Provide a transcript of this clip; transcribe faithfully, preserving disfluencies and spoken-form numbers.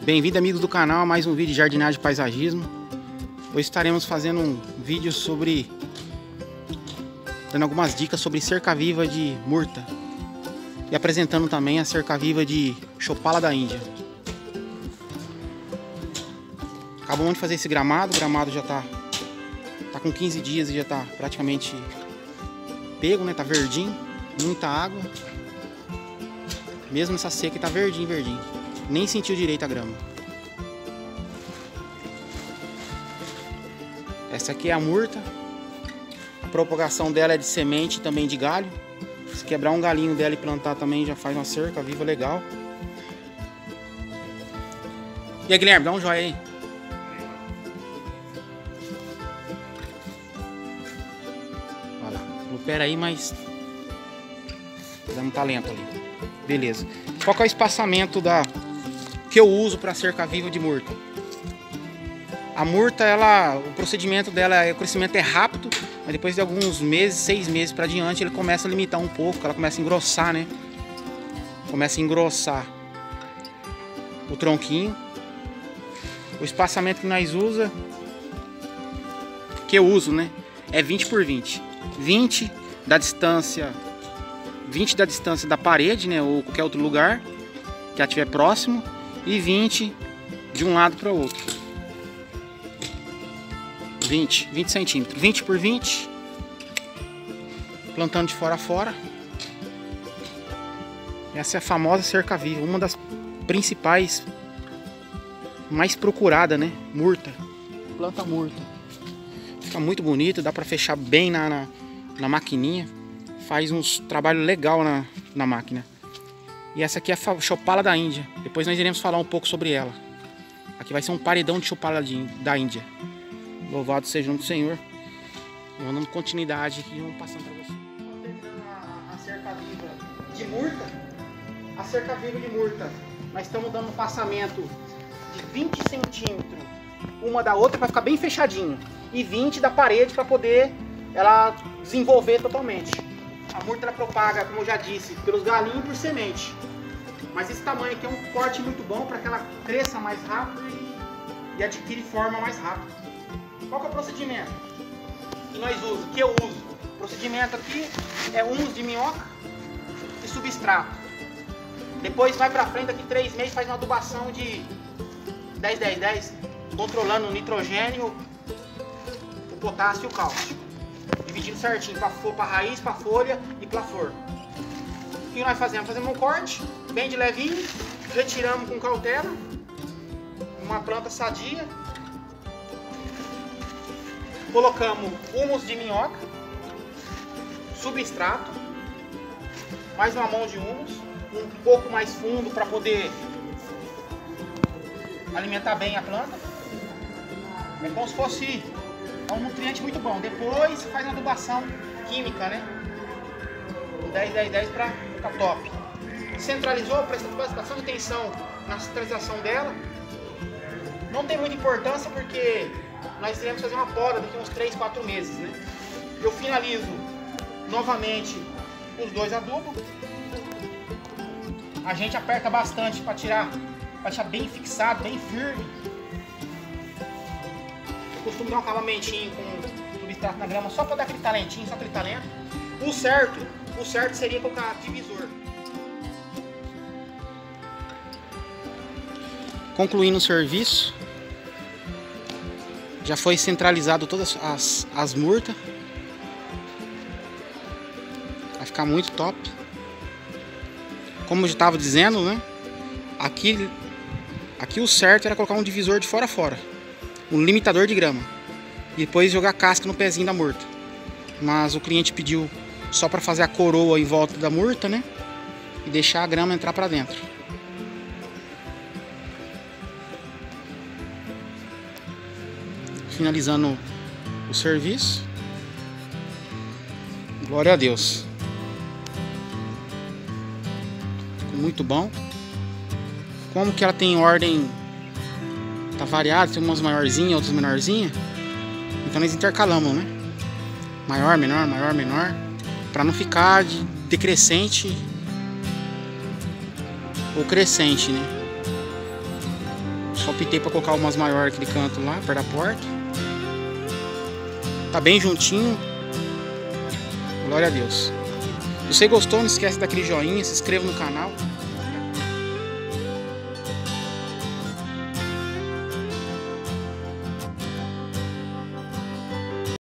Bem-vindo, amigos do canal, a mais um vídeo de jardinagem e paisagismo. Hoje estaremos fazendo um vídeo sobre... dando algumas dicas sobre cerca-viva de murta. E apresentando também a cerca-viva de chopala da Índia. Acabamos de fazer esse gramado, o gramado já tá, tá com quinze dias e já tá praticamente pego, né? Tá verdinho, muita água. Mesmo nessa seca tá verdinho, verdinho. Nem sentiu direito a grama. Essa aqui é a murta. A propagação dela é de semente e também de galho. Se quebrar um galinho dela e plantar também já faz uma cerca viva legal. E aí, Guilherme, dá um joinha aí. Olha lá, não pera aí, mas dando talento ali. Beleza. Qual que é o espaçamento da que eu uso para cerca viva de murta? A murta, ela, o procedimento dela, o crescimento é rápido, mas depois de alguns meses, seis meses para diante, ele começa a limitar um pouco, ela começa a engrossar, né? Começa a engrossar o tronquinho. O espaçamento que nós usa, que eu uso, né? É vinte por vinte. vinte da distância, vinte da distância da parede, né? Ou qualquer outro lugar que ela estiver próximo, e vinte de um lado para o outro. vinte, vinte centímetros, vinte por vinte, plantando de fora a fora. Essa é a famosa cerca viva, uma das principais, mais procurada, né? Murta, planta murta. Fica muito bonito, dá para fechar bem na, na, na maquininha, faz uns trabalho legal na, na máquina. E essa aqui é a chopala da Índia, depois nós iremos falar um pouco sobre ela. Aqui vai ser um paredão de chopala de, da Índia. Louvado seja o nome do Senhor. Vamos dando continuidade aqui, vamos passando para você. Terminando a, a cerca viva de murta. A cerca viva de murta, nós estamos dando um passamento de vinte centímetros uma da outra para ficar bem fechadinho. E vinte da parede para poder ela desenvolver totalmente. A murta ela propaga, como eu já disse, pelos galinhos e por semente. Mas esse tamanho aqui é um corte muito bom para que ela cresça mais rápido e, e adquire forma mais rápido. Qual que é o procedimento que nós usamos, que eu uso? O procedimento aqui é humus de minhoca e substrato. Depois vai pra frente, daqui três meses faz uma adubação de dez, dez, dez, controlando o nitrogênio, o potássio e o cálcio. Dividindo certinho para a raiz, para a folha e para a flor. O que nós fazemos? Fazemos um corte, bem de levinho, retiramos com cautela, uma planta sadia. Colocamos humus de minhoca, substrato, mais uma mão de humus, um pouco mais fundo para poder alimentar bem a planta. É como se fosse um nutriente muito bom. Depois faz uma adubação química, né? dez, dez, dez para ficar top. Centralizou, presta bastante atenção na centralização dela. Não tem muita importância porque nós iremos fazer uma poda daqui uns três, quatro meses, né? Eu finalizo novamente os dois adubos. A gente aperta bastante para tirar, para deixar bem fixado, bem firme. Eu costumo dar um acabamentinho com substrato na grama só para dar aquele talentinho, só aquele talento. O certo, o certo seria colocar divisor. Concluindo o serviço, já foi centralizado todas as, as murtas. Vai ficar muito top. Como eu já estava dizendo, né? Aqui, aqui o certo era colocar um divisor de fora a fora. Um limitador de grama. E depois jogar casca no pezinho da murta. Mas o cliente pediu só para fazer a coroa em volta da murta, né? E deixar a grama entrar para dentro. Finalizando o serviço. Glória a Deus. Ficou muito bom. Como que ela tem ordem, tá variado, tem umas maiorzinhas, outras menorzinhas. Então nós intercalamos, né? Maior, menor, maior, menor, para não ficar de decrescente ou crescente, né? Só optei para colocar umas maiores aquele canto lá, perto da porta. Tá bem juntinho. Glória a Deus. Se você gostou, não esquece daquele joinha, se inscreva no canal.